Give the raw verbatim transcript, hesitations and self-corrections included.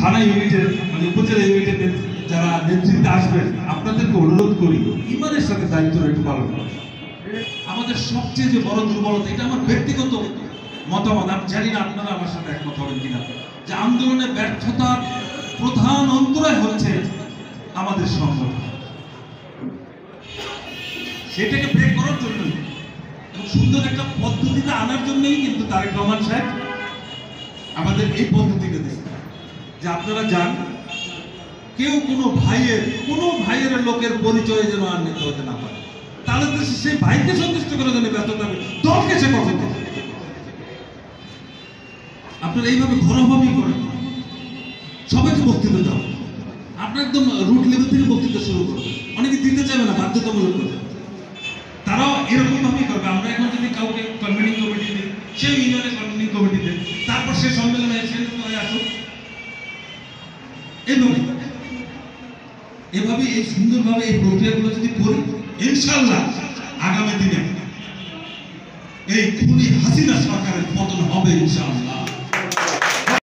থানা ইউনিটের মানে উপজেলা ইউনিটের যারা নেতৃত্বে আসবেন আপনাদেরকে অনুরোধ করি ইমানের সাথে দায়িত্বটা একটু পালন করুন। আমাদের সবচেয়ে যে বড় দুর্বলতা, এটা আমার ব্যক্তিগত মতামত, আমি জানি না আপনারা আমার সাথে একমত হবেন কিনা, যে আন্দোলনে ব্যর্থতার প্রধান অন্তরায় হচ্ছে আমাদের সংগঠন। সেটাকে ব্রেক করার জন্য এবং সুন্দর একটা পদ্ধতিতে আনার জন্যই কিন্তু তারেক রহমান সাহেব আমাদের এই পদ্ধতিটা দিচ্ছে, যে আপনারা যান, কেউ কোনো ভাইয়ের কোনো ভাইয়ের লোকের পরিচয় যেন আর নিতে হতে না পারে, তাহলে তো সেই ভাইকে সন্তুষ্ট করার জন্য ব্যর্থ থাকবে, দলকে সে কখন আপনারা এইভাবে ঘরোয়াভাবেই করেন, সবাইকে বক্তৃতা দাও, আপনার একদম রুট লেভেল থেকে বক্তৃতা শুরু করবে, অনেকে দিতে চাইবে না, বাধ্যতামূলক করবে, তারাও এরকম ভাবেই করবে। আমরা এখন যদি কাউকে কনভেনিং কমিটি দিই, সেই ইউনিয়নের কনভেনিং কমিটি দেয়, তারপর সে সম্মেলনে হয়ে আসুক, এইভাবে এভাবে এই সুন্দরভাবে এই প্রক্রিয়াগুলো যদি করি, ইনশাআল্লাহ আগামী দিনে এই খুনি হাসিনা সরকারের পতন হবে ইনশাআল্লাহ।